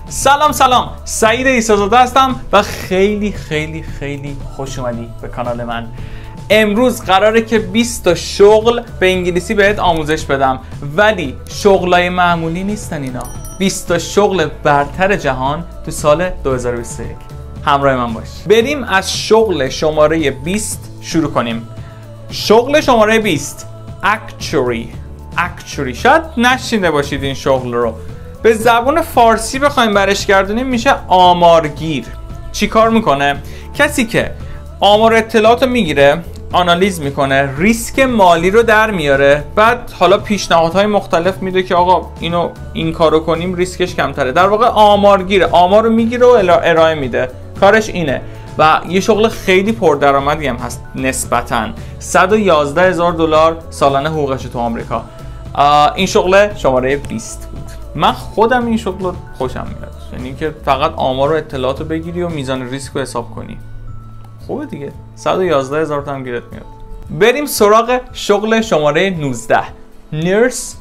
سلام سعید عیسی‌زاده هستم و خیلی خوش اومدی به کانال من. امروز قراره که 20 تا شغل به انگلیسی بهت آموزش بدم، ولی شغلای معمولی نیستن اینا. 20 تا شغل برتر جهان تو سال 2021. همراه من باش. بریم از شغل شماره 20 شروع کنیم. شغل شماره 20 actuary. شاید نشنیده باشید این شغل رو. به زبان فارسی بخوایم برش گردونیم میشه آمارگیر. چی کار میکنه؟ کسی که آمار اطلاعات رو میگیره، آنالیز میکنه، ریسک مالی رو در میاره، بعد حالا پیشنهادهای مختلف میده که آقا این کارو کنیم ریسکش کمتره. در واقع آمارگیره، آمار رو میگیره و ارائه میده. کارش اینه و یه شغل خیلی پردرآمدی هم هست نسبتاً. $111,000 سالانه حقوقش تو آمریکا. این شغل شماره 20 بود. من خودم این شغل رو خوشم میاد، یعنی که فقط آمار و اطلاعات رو بگیری و میزان ریسک رو حساب کنی. خوبه دیگه. 111,000 تا هم گیرت میاد. بریم سراغ شغل شماره 19 Nurse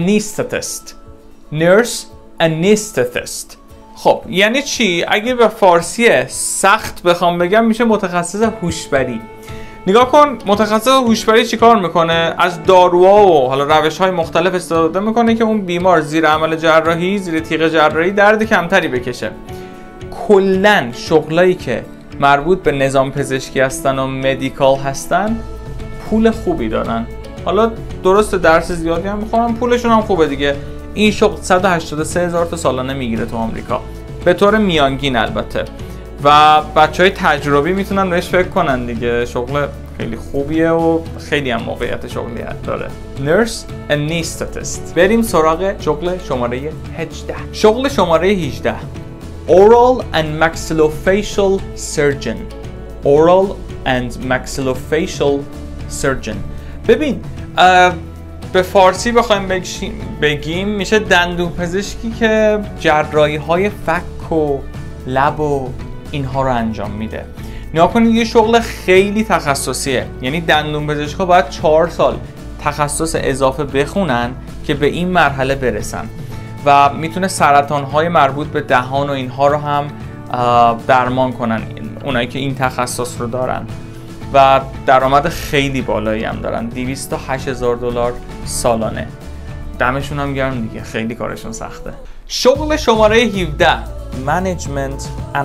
Anesthetist. خب یعنی چی؟ اگه به فارسی سخت بخوام بگم میشه متخصص هوشبری. نگاه کن، متخصص هوشبری چی کار میکنه؟ از داروها و حالا روش‌های مختلف استفاده میکنه که اون بیمار زیر عمل جراحی، زیر تیغ جراحی درد کمتری بکشه. کلاً شغلایی که مربوط به نظام پزشکی هستن و مدیکال هستن پول خوبی دارن. حالا درست درس زیادی هم میخورن، پولشون هم خوبه دیگه. این شغل 183,000 تا سالانه میگیره تو آمریکا به طور میانگین البته، و بچهای تجربی میتونن بهش فکر کنن دیگه. شغل خیلی خوبیه و خیلی هم موقعیت شغلی داره. Nurse Anesthetist. بریم سراغ شغل شماره 18. شغل شماره 18 Oral and Maxillofacial Surgeon. ببین به فارسی بخوایم بگیم میشه دندون پزشکی که جراحی های فک و لب و اینها رو انجام میده. نگاه کنید، یه شغل خیلی تخصصیه، یعنی دندون پزشکا باید 4 سال تخصص اضافه بخونن که به این مرحله برسن و میتونه سرطان‌های مربوط به دهان و اینها رو هم درمان کنن، اونایی که این تخصص رو دارن، و درآمد خیلی بالایی هم دارن. $208,000 سالانه. دمشون هم گرم دیگه، خیلی کارشون سخته. شغل شماره 17 Management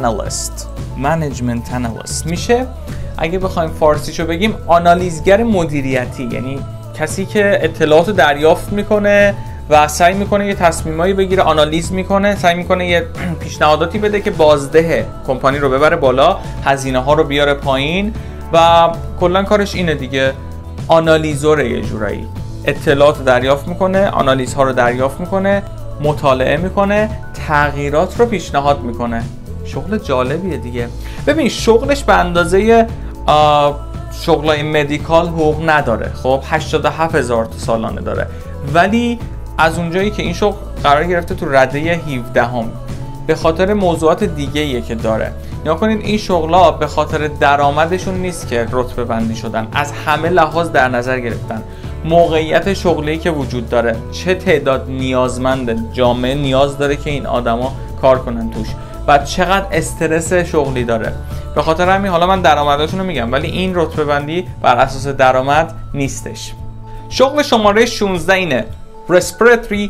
Analyst میشه، اگه بخوایم فارسیشو بگیم، آنالیزگر مدیریتی. یعنی کسی که اطلاعات رو دریافت میکنه و سعی میکنه یه تصمیمایی بگیره، آنالیز میکنه، سعی میکنه یه پیشنهاداتی بده که بازده کمپانی رو ببره بالا، هزینه ها رو بیاره پایین، و کلا کارش اینه دیگه. آنالیزوره، یه جورایی اطلاعات رو دریافت میکنه، آنالیزها رو دریافت میکنه، مطالعه میکنه، تغییرات رو پیشنهاد میکنه. شغل جالبیه دیگه. ببین شغلش به اندازه شغلای مدیکال حقوق نداره. خب 87,000 تا سالانه داره، ولی از اونجایی که این شغل قرار گرفته تو رده 17 به خاطر موضوعات دیگه‌ایه که داره. نگاه کنید، این شغل‌ها به خاطر درآمدشون نیست که رتبه بندی شدن، از همه لحاظ در نظر گرفتن. موقعیت شغلی که وجود داره، چه تعداد نیازمنده جامعه نیاز داره که این آدما کار کنن توش، و چقدر استرس شغلی داره. به خاطر همین حالا من درآمدشون رو میگم، ولی این رتبه بندی بر اساس درآمد نیستش. شغل شماره 16 اینه Respiratory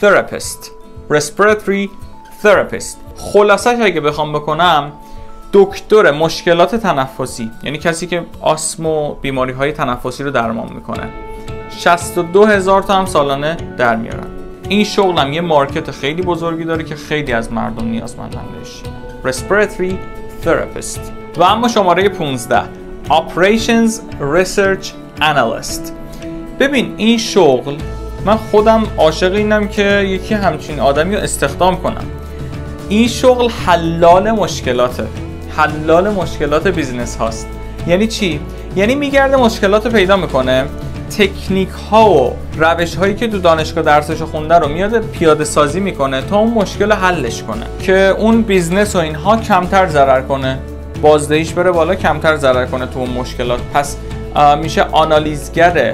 Therapist. خلاصش اگه بخوام بکنم، دکتر مشکلات تنفسی، یعنی کسی که آسم و بیماری های تنفسی رو درمان میکنه. 62,000 تا هم سالانه در میارن. این شغل هم یه مارکت خیلی بزرگی داره که خیلی از مردم نیازمندن بهش. Respiratory Therapist. و اما شماره 15 Operations Research Analyst. ببین این شغل، من خودم عاشق اینم که یکی همچین آدمی رو استخدام کنم. این شغل حلال مشکلات بیزنس هاست. یعنی چی؟ یعنی میگرده مشکلات رو پیدا میکنه، تکنیک ها و روش هایی که تو دانشگاه درسشو خونده رو میاد پیاده سازی میکنه تا اون مشکل حلش کنه که اون بیزنس و اینها کمتر ضرر کنه، بازدهیش بره بالا، کمتر ضرر کنه تو اون مشکلات. پس میشه آنالیزگر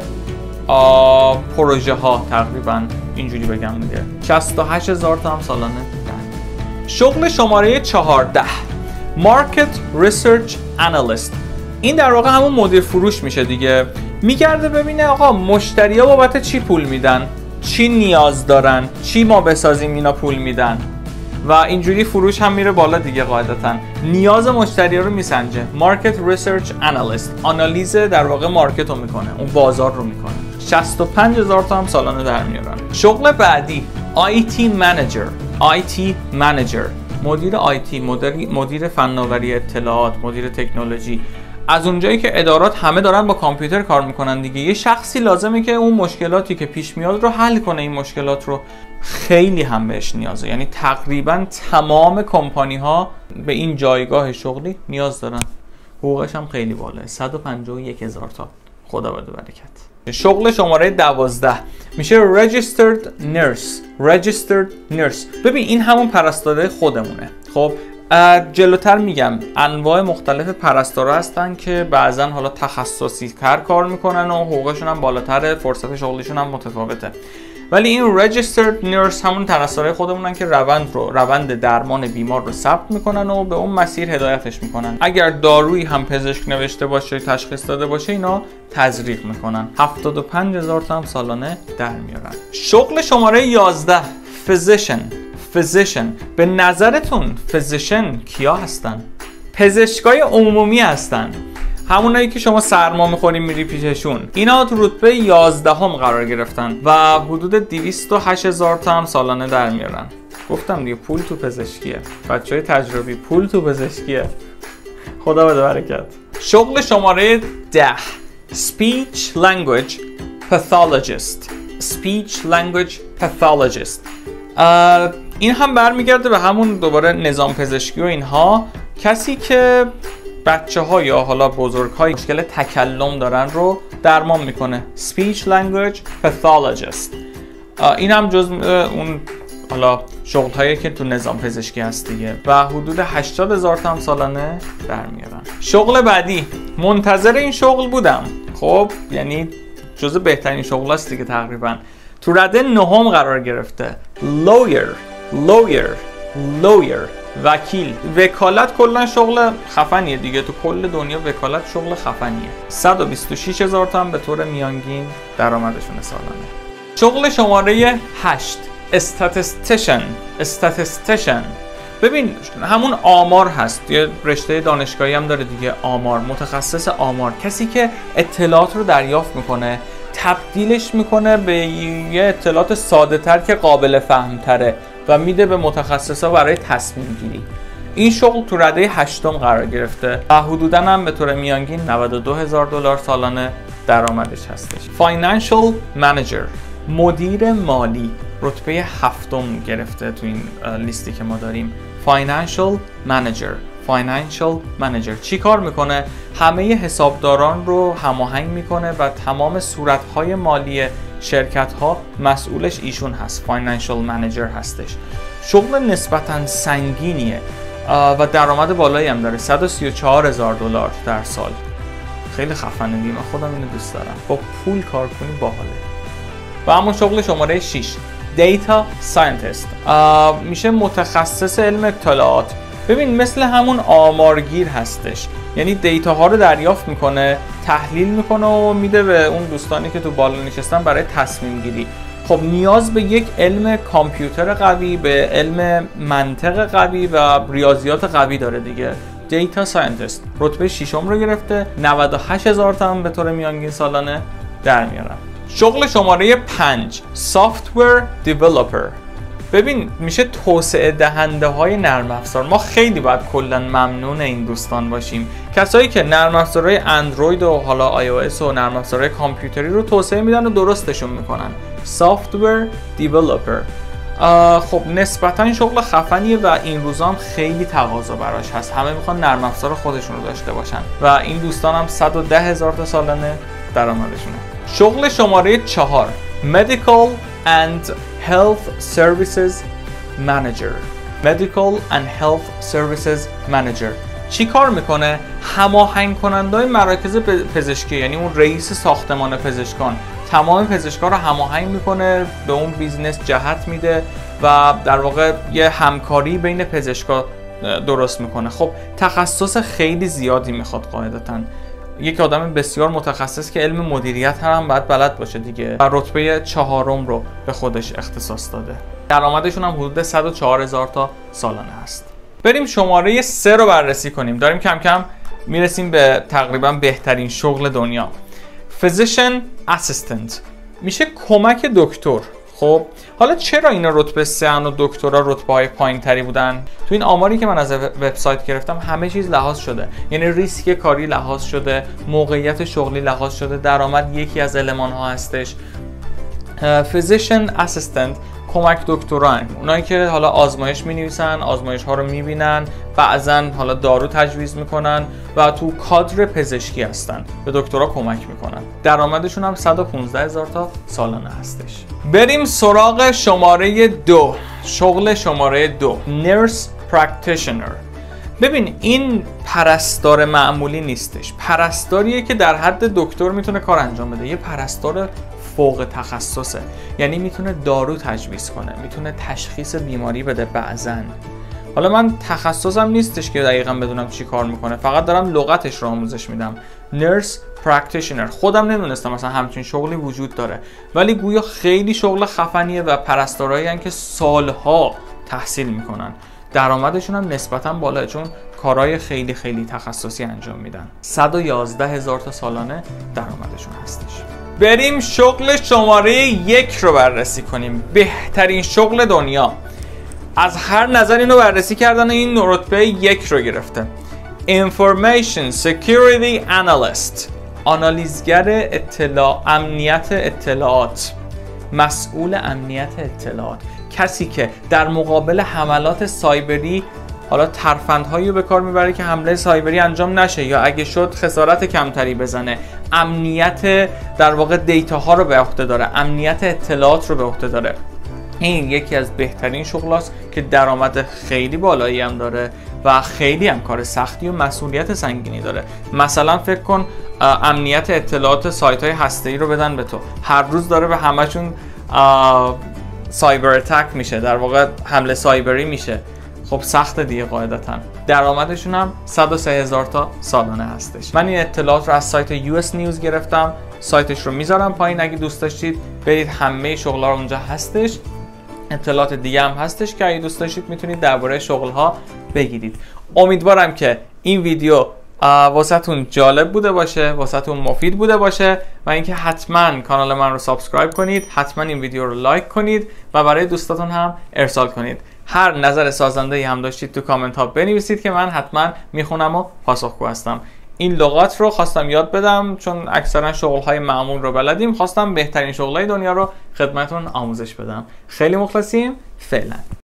پروژه ها، تقریبا اینجوری بگم دیگه. 68,000 تا هم سالانه. شغل شماره 14 Market Research Analyst. این در واقع همون مدیر فروش میشه دیگه. میگرده ببینه آقا مشتری‌ها بابت چی پول میدن، چی نیاز دارن، چی ما بسازیم اینا پول میدن و اینجوری فروش هم میره بالا دیگه. قاعدتا نیاز مشتری رو میسنجه. Market Research Analyst آنالیز در واقع مارکت رو میکنه، اون بازار رو میکنه. 65,000 تا هم سالانه در میارن. شغل بعدی IT Manager مدیر IT، مدیر فناوری اطلاعات، مدیر تکنولوژی. از اونجایی که ادارات همه دارن با کامپیوتر کار میکنن دیگه، یه شخصی لازمه که اون مشکلاتی که پیش میاد رو حل کنه. این مشکلات رو خیلی هم بهش نیازه، یعنی تقریبا تمام کمپانی ها به این جایگاه شغلی نیاز دارن. حقوقش هم خیلی بالاه، 151,000 تا. خدا بده برکت. شغل شماره 12 میشه Registered Nurse. ببین این همون پرستاره خودمونه. خب جلوتر میگم انواع مختلف پرستارا هستن که بعضن حالا تخصصی تر کار میکنن و حقوقشون هم بالاتره، فرصت شغلیشون هم متفاوته. ولی این Registered Nurse همون پرستارای خودمونن که روند درمان بیمار رو ثبت میکنن و به اون مسیر هدایتش میکنن. اگر دارویی هم پزشک نوشته باشه، تشخیص داده باشه، اینا تزریق میکنن. 75,000 تا هم سالانه در میارن. شغل شماره 11 Physician. به نظرتون فیزیشن کیا هستن؟ پزشکای عمومی هستن، همونایی که شما سرما میخورین میری پیششون. اینا تو رتبه 11 قرار گرفتن و حدود 208,000 تا هم سالانه در میارن. گفتم دیگه پول تو پزشکیه، بچهای تجربی پول تو پزشکیه. خدا بده برکت. شغل شماره 10 Speech Language Pathologist. این هم برمیگرده به همون دوباره نظام پزشکی و اینها. کسی که بچه ها یا حالا بزرگ های مشکل تکلم دارن رو درمان میکنه. Speech Language Pathologist. این هم جز اون حالا شغل هایی که تو نظام پزشکی هست دیگه و حدود 80,000 تا هم سالانه در میارن. شغل بعدی منتظر این شغل بودم. خب یعنی جز بهترین شغل هست دیگه تقریبا. تو رده 9 قرار گرفته. Lawyer وکیل. وکالت کلا شغل خفنیه دیگه، تو کل دنیا وکالت شغل خفنیه. 126,000 تا هم به طور میانگین درآمدشون سالانه. شغل شماره 8 Statistician. ببین همون آمار هست، یه رشته دانشگاهی هم داره دیگه، آمار، متخصص آمار. کسی که اطلاعات رو دریافت میکنه، تبدیلش میکنه به یه اطلاعات ساده تر که قابل فهم تره و میده به متخصصا برای تصمیم گیری. این شغل تو رده 8 قرار گرفته و حدوداً هم به طور میانگین 92,000 دلار سالانه درآمدش هستش. Financial Manager مدیر مالی رتبه 7 گرفته تو این لیستی که ما داریم. Financial Manager چی کار میکنه؟ همه حسابداران رو هماهنگ میکنه و تمام صورتهای مالی شرکت ها مسئولش ایشون هست. Financial Manager هستش. شغل نسبتاً سنگینیه و درآمد بالایی هم داره. 134,000 دلار در سال. خیلی خفنه دیگه، من خودم اینو دوست دارم. با پول کار کنی باحاله. و اما شغل شماره 6 Data Scientist میشه متخصص علم اطلاعات. ببین مثل همون آمارگیر هستش، یعنی دیتا ها رو دریافت میکنه، تحلیل میکنه و میده به اون دوستانی که تو بالا نشستن برای تصمیم گیری. خب نیاز به یک علم کامپیوتر قوی، به علم منطق قوی و ریاضیات قوی داره دیگه. دیتا ساینتیست رتبه 6 رو گرفته، 98,000 تا هم به طور میانگین سالانه در میارن. شغل شماره 5 Software Developer. ببین میشه توسعه دهنده های نرم افزار. ما خیلی باید کلا ممنون این دوستان باشیم، کسایی که نرم افزارهای اندروید و حالا آی او اس و نرم افزارهای کامپیوتری رو توسعه میدن و درستشون میکنن. Software Developer خب نسبتا شغل خفنیه و این روزا هم خیلی تقاضا براش هست. همه میخوان نرم افزار خودشون رو داشته باشن و این دوستان هم 110,000 تا سالانه درآمدشونه. شغل شماره 4 Medical and Health Services Manager. چی کار میکنه؟ هماهنگ کننده مراکز پزشکی، یعنی اون رئیس ساختمان پزشکان تمام پزشکا رو هماهنگ میکنه، به اون بیزنس جهت میده و در واقع یه همکاری بین پزشکا درست میکنه. خب تخصص خیلی زیادی میخواد قاعدتاً، یک آدم بسیار متخصص که علم مدیریت هم باید بلد باشه دیگه و رتبه 4 رو به خودش اختصاص داده. درآمدشون هم حدود 104,000 تا سالانه هست. بریم شماره 3 رو بررسی کنیم. داریم کم کم میرسیم به تقریبا بهترین شغل دنیا. Physician Assistant میشه کمک دکتر. خب حالا چرا اینا رتبه 3 و دکترا رتبه های پایین تری بودن؟ تو این آماری که من از وبسایت گرفتم همه چیز لحاظ شده، یعنی ریسک کاری لحاظ شده، موقعیت شغلی لحاظ شده، درآمد یکی از المان ها هستش. Physician Assistant کمک دکتران، اونایی که حالا آزمایش می‌نویسن، آزمایش ها رو می‌بینن، بعضن حالا دارو تجویز میکنن و تو کادر پزشکی هستن، به دکترها کمک میکنن. درآمدشون هم 115,000 تا سالانه هستش. بریم سراغ شماره 2. شغل شماره 2 Nurse Practitioner. ببین این پرستار معمولی نیستش، پرستاریه که در حد دکتر میتونه کار انجام بده. یه پرستار فوق تخصصه، یعنی میتونه دارو تجویز کنه، میتونه تشخیص بیماری بده بعضن. حالا من تخصصم نیستش که دقیقاً بدونم چی کار میکنه، فقط دارم لغتش رو آموزش میدم. Nurse Practitioner خودم نمیدونستم مثلا همچین شغلی وجود داره، ولی گویا خیلی شغل خفنیه و پرستارایی هستن که سالها تحصیل میکنن. درآمدشون هم نسبتاً بالاه چون کارهای خیلی خیلی تخصصی انجام میدن. 111,000 تا سالانه درآمدشون هستش. بریم شغل شماره 1 رو بررسی کنیم. بهترین شغل دنیا. از هر نظر اینو بررسی کردن، این رتبه 1 رو گرفته. Information Security Analyst، آنالیزگر امنیت اطلاعات، مسئول امنیت اطلاعات، کسی که در مقابل حملات سایبری حالا ترفندهایی رو به کار میبره که حمله سایبری انجام نشه یا اگه شد خسارت کمتری بزنه، امنیت در واقع دیتاها رو به عهده داره، امنیت اطلاعات رو به عهده داره. این یکی از بهترین شغلاست که درآمد خیلی بالایی هم داره و خیلی هم کار سختی و مسئولیت سنگینی داره. مثلا فکر کن امنیت اطلاعات سایت‌های هسته‌ای رو بدن به تو، هر روز داره به همشون سایبر اتک میشه، در واقع حمله سایبری میشه. خب سخت دیگه قاعدتاً. درآمدشون هم 103,000 تا سالانه هستش. من این اطلاعات رو از سایت US News گرفتم، سایتش رو میذارم پایین، اگه دوست داشتید برید، همه شغل‌ها رو اونجا هستش. اطلاعات دیگه هم هستش که اگه دوست داشتید میتونید درباره شغل‌ها بگیرید. امیدوارم که این ویدیو واسهتون جالب بوده باشه، واسهتون مفید بوده باشه و اینکه حتما کانال من رو سابسکرایب کنید، حتما این ویدیو رو لایک کنید و برای دوستاتون هم ارسال کنید. هر نظر سازنده‌ای هم داشتید تو کامنت ها بنویسید که من حتما میخونم و پاسخگو هستم. این لغات رو خواستم یاد بدم چون اکثرا شغل‌های معمول رو بلدیم، خواستم بهترین شغل‌های دنیا رو خدمتتون آموزش بدم. خیلی مخلصیم. فعلا.